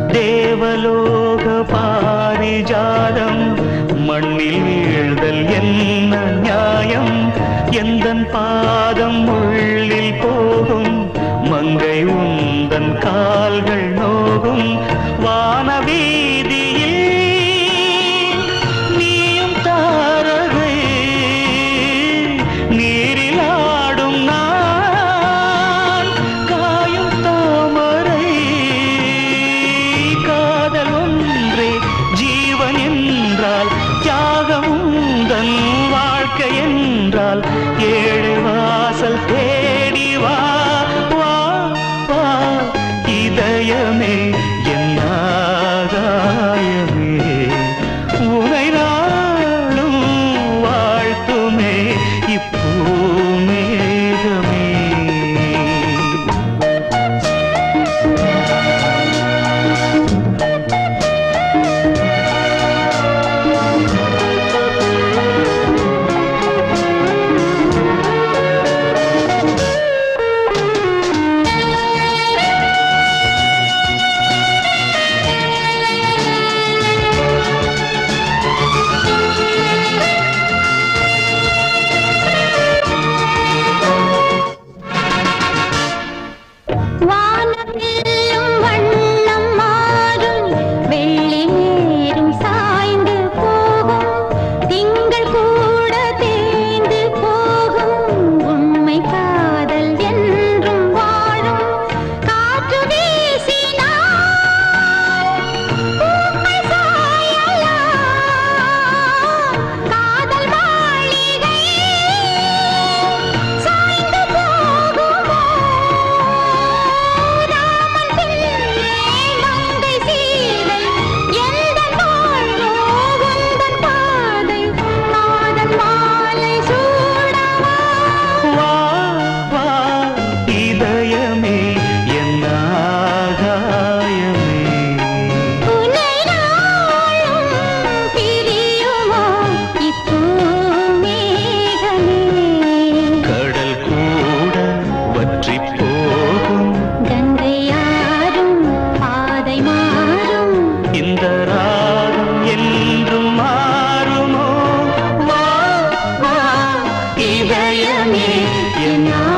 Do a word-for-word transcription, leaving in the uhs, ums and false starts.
தேவலோக பாரிஜாதம் மண்ணில் வீழ்தல் என்ன நியாயம்? எந்தன் பாதம் உள்ளில் போகும் மங்கை உந்தன் கால்கள் நோகும் வானவீதியில் நீயும் தாரகை நீரில் ஆடும் நான் காயும் தாமரை காதல் ஒன்றே ஜீவன் என்றால் தியாகம் உந்தன் வாழ்க்கை என்றால் ஏழு வாசல் தேடி வா வா வா இதயமே என் ஆகாயமே உனை நாளும் வாழ்த்துமே இப்பூமேகமே. இந்த ராகம் என்றும் மாறுமோ? இதயமே என்